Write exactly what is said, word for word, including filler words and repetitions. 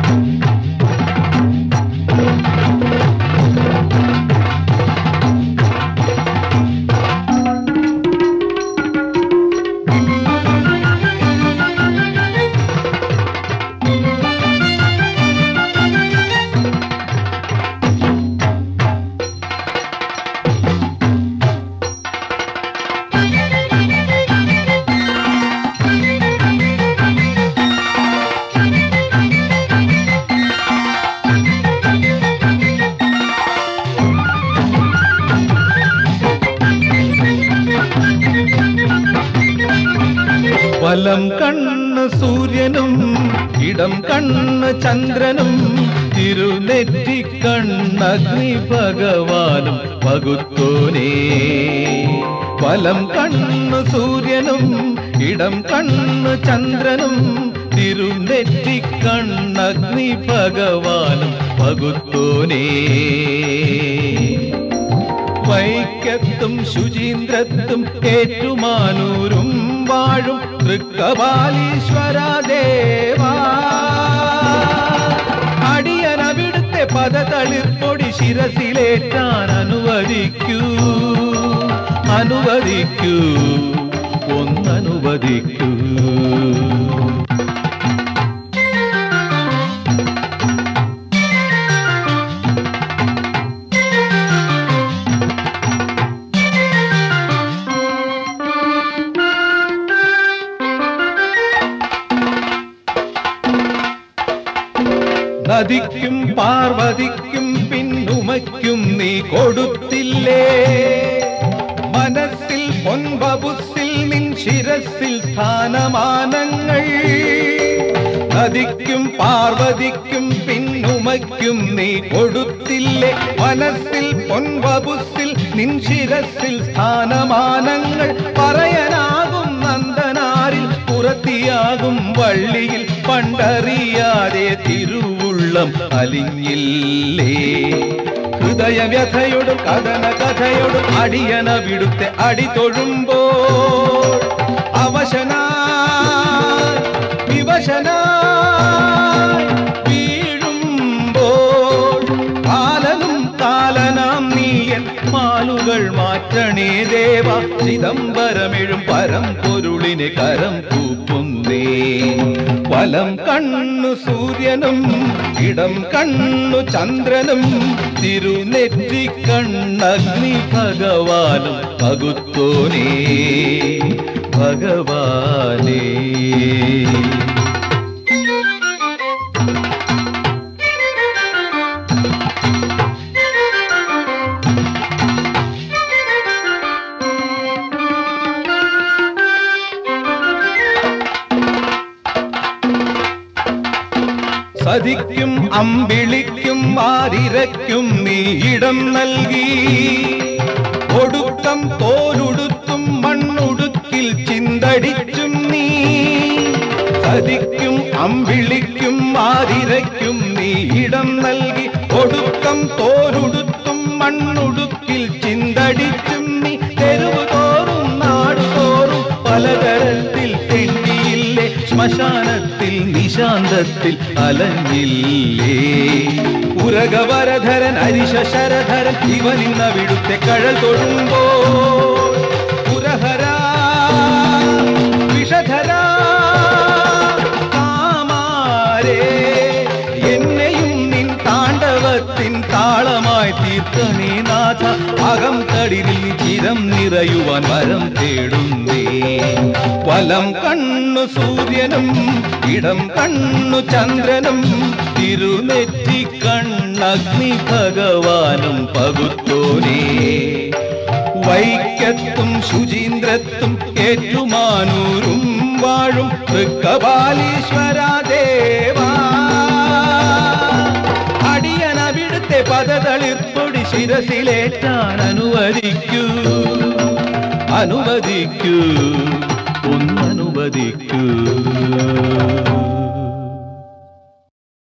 വലം കണ്ണ് സൂര്യനും ഇടം കണ്ണ് ചന്ദ്രനും തിരുനെറ്റി കണ്ണഗ്നി ഭഗവാനും പകുത്തോനേ. വലം കണ്ണ് സൂര്യനും ഇടം കണ്ണ് ചന്ദ്രനും തിരുനെറ്റി കണ്ണഗ്നി ഭഗവാനും പകുത്തോനേ. വൈക്കത്തും ശുചീന്ദ്രത്തും ഏറ്റുമാനൂരും വാഴും തൃക്കപാലീശ്വര ദേവാ. അടിയനവിടുത്തെ പദതളിർപ്പൊടി ശിരസിലേറ്റാൻ അനുവദിക്കൂ, അനുവദിക്കൂ, ഒന്നനുവദിക്കൂ. നദിക്കും പാർവതിക്കും പിന്നുമയ്ക്കും നീ കൊടുത്തില്ലേ, മനസ്സിൽ പൊൻബബുസിൽ നിൻ ശിരസിൽ സ്ഥാനമാനങ്ങൾ. നദിക്കും പാർവതിക്കും പിന്നുമയ്ക്കും നീ കൊടുത്തില്ലേ, മനസ്സിൽ പൊൻബബുസിൽ നിൻ ശിരസിൽ സ്ഥാനമാനങ്ങൾ. പറയാനാകും നന്ദനാരിൽ പുറത്തിയാകും വള്ളിയിൽ പണ്ടറിയാതെ തിരുവുള്ളം അലിഞ്ഞില്ലേ. ഹൃദയവ്യഥയോടും കഥന കഥയോടും അടിയനവിടുത്തെ അടി തൊഴുമ്പോൾ അവശനായി വിവശനായി വീഴുമ്പോൾ കാലനും കാലനാം നീയൻ മാലുകൾ മാറ്റണേ ദേവ. ചിദംബരമെഴും പരം പൊരുളിനെ കരം കൂപ്പുന്നേ. വലം കണ്ണു സൂര്യനും ഇടം കണ്ണു ചന്ദ്രനും തിരുനെറ്റി കണ്ണഗ്നി ഭഗവാനും പകുത്തോനേ, ഭഗവാനേ. സതിക്കും അമ്പിളിക്കും ആരിരയ്ക്കും നീ ഇടം നൽകി, ഒടുക്കം തോലുടുത്തും മണ്ണുടുക്കിൽ ചിന്തടിച്ചും നീ. സതിക്കും അമ്പിളിക്കും ആരിരയ്ക്കും നീ ഇടം നൽകി, ഒടുക്കം തോലുടുത്തും മണ്ണുടുക്കിൽ ചിന്തടിച്ചും നീ. തെരുവ് തോറും നാടുതോറും പലതരത്തിൽ തെണ്ടിയില്ലേ, ശ്മശാനത്തിൽ നിശാന്തത്തിൽ അലഞ്ഞില്ലേ. ഉരകവരധരൻ അരിശരധരൻ ഇവനിന്നവിടുത്തെ കഴൽ തൊഴുമ്പോൾ പുരഹരാ വിഷധരാ കാമാരേ, എന്നെയും നിൻ താണ്ഡവത്തിൻ താളമായി തീർക്കണേ നാഥ. അകം തടിരിൽ ചിരം നിറയുവാൻ വരം തേടുന്നേ. വലം കണ്ണു സൂര്യനും ഇടം കണ്ണു ചന്ദ്രനും തിരുനെറ്റി കണ്ണഗ്നി ഭഗവാനും പകുത്തോനേ. വൈക്കത്തും ശുചീന്ദ്രത്തും ഏറ്റുമാനൂരും വാഴും തൃക്കപാലീശ്വര ദേവാ. അടിയനവിടുത്തെ പദതളിർപ്പൊടി ശിരസിലേറ്റാൻ അനുവദിക്കൂ, അനുവദിക്കൂ, ഒന്നനുവദിക്കൂ.